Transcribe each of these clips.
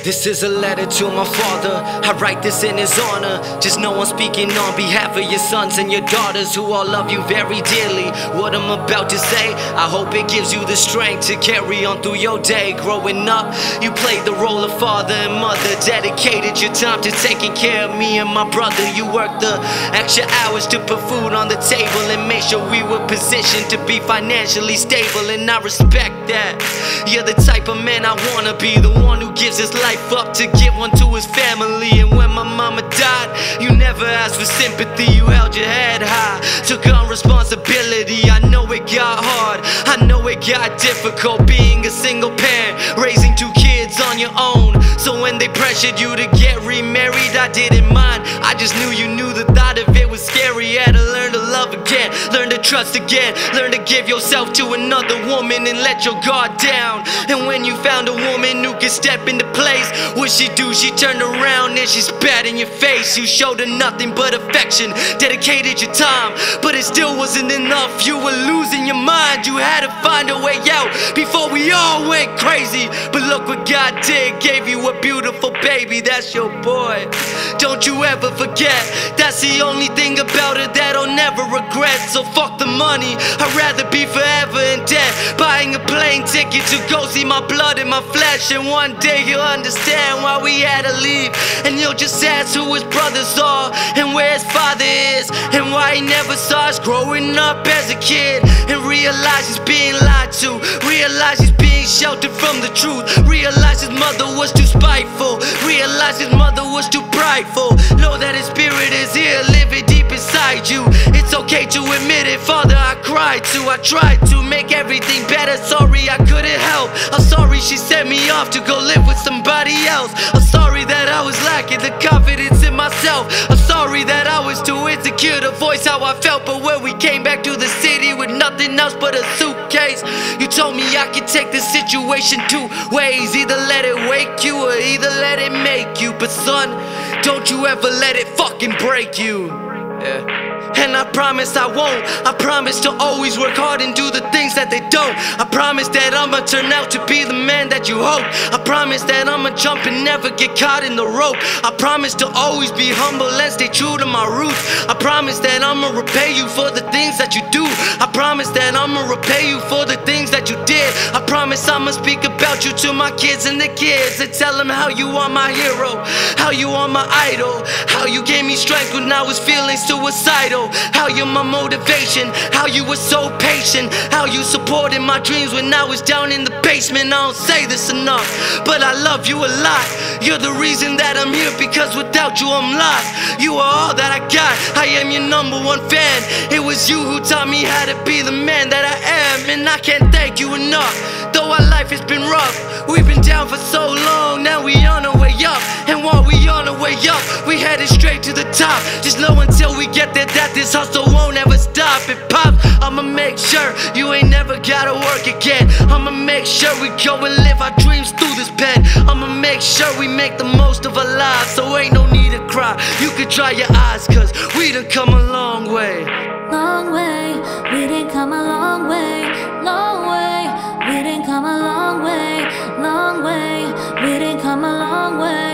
This is a letter to my father. I write this in his honor. Just know I'm speaking on behalf of your sons and your daughters, who all love you very dearly. What I'm about to say, I hope it gives you the strength to carry on through your day. Growing up, you played the role of father and mother, dedicated your time to taking care of me and my brother. You worked the extra hours to put food on the table and make sure we were positioned to be financially stable, and I respect that. You're the type of man I wanna be, the one who gives his life up to give one to his family. And when my mama died, you never asked for sympathy, you held your head high, took on responsibility. I know it got hard, I know it got difficult, being a single parent, raising two kids on your own. So when they pressured you to get remarried, I didn't mind. I just knew you knew the thought of it was scary. You had to learn to love again, learn to trust again, learn to give yourself to another woman and let your guard down. And when you found a woman who could step into place, what she do? She turned around and she spat in your face. You showed her nothing but affection, dedicated your time, but it still wasn't enough. You were losing your mind, you had to find a way out before we all went crazy. But look what God did, gave you a beautiful baby. That's your boy, don't you ever forget. That's the only thing about it that I'll never regret. So fuck the money, I'd rather be forever in debt, buying a plane ticket to go see my blood and my flesh. And one day you'll understand why we had to leave, and you'll just ask who his brothers are and where his father is, and why he never saw us growing up as a kid. And realize he's being lied to, realize he's being sheltered from the truth, realize his mother was too spiteful, realize his mother was too prideful. Know that his spirit is here, living deep inside you. It's okay to admit it, Father, I cried too. I tried to make everything better, sorry I couldn't help. I'm sorry she sent me off to go live with somebody else. I'm sorry that I was lacking the confidence in myself. I'm sorry that I was too insecure to voice how I felt. But when we came back to the city with nothing else but a suitcase, you told me I could take the situation two ways, either let it wake you or either let it make you. But son, don't you ever let it fucking break you. Yeah. And I promise I won't. I promise to always work hard and do the things that they don't. I promise that I'ma turn out to be the man that you hope. I promise that I'ma jump and never get caught in the rope. I promise to always be humble and stay true to my roots. I promise that I'ma repay you for the things that you do. I promise that I'ma repay you for the things that you did. I promise I'ma speak about you to my kids and the kids, and tell them how you are my hero, how you are my idol, how you gave me strength when I was feeling suicidal, how you're my motivation, how you were so patient, how you supported my dreams when I was down in the basement. I don't say this enough, but I love you a lot. You're the reason that I'm here, because without you I'm lost. You are all that I got, I am your #1 fan. It was you who taught me how to be the man that I am, and I can't thank you enough. Though our life has been rough, we've been down for so long, now we on our way up. And while we on our way up, we headed straight to the top. Just know until we get there that this hustle won't ever stop. It pops, I'ma make sure you ain't never gotta work again. I'ma make sure we go and live our dreams through this pen. I'ma make sure we make the most of our lives, so ain't no need to cry. You can dry your eyes, cause we done come a long way. Long way, we didn't come a long way. Long way, we didn't come a long way. Long way, we didn't come a long way.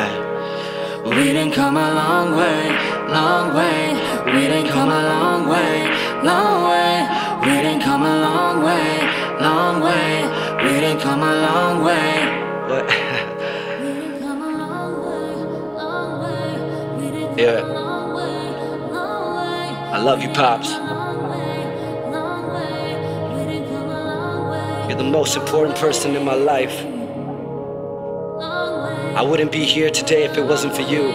We didn't come a long way, long way. We didn't come a long way, long way. We didn't come a long way, long way. We didn't come a long way. What? We didn't come a long way, long way. We didn't come Yeah. a long way, long way. I love you, Pops. Long way, long way. We didn't come a long way. You're the most important person in my life. I wouldn't be here today if it wasn't for you.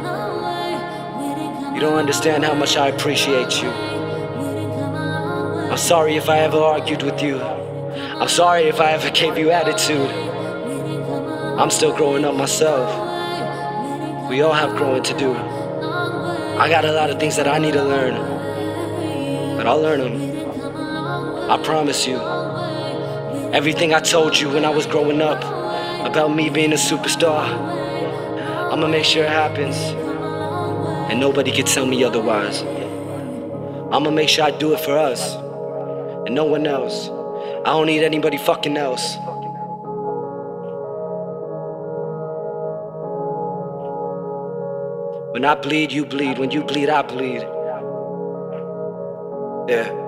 You don't understand how much I appreciate you. I'm sorry if I ever argued with you. I'm sorry if I ever gave you attitude. I'm still growing up myself. We all have growing to do. I got a lot of things that I need to learn, but I'll learn them. I promise you. Everything I told you when I was growing up about me being a superstar, I'ma make sure it happens, and nobody can tell me otherwise. I'ma make sure I do it for us, and no one else. I don't need anybody fucking else. When I bleed, you bleed. When you bleed, I bleed. Yeah.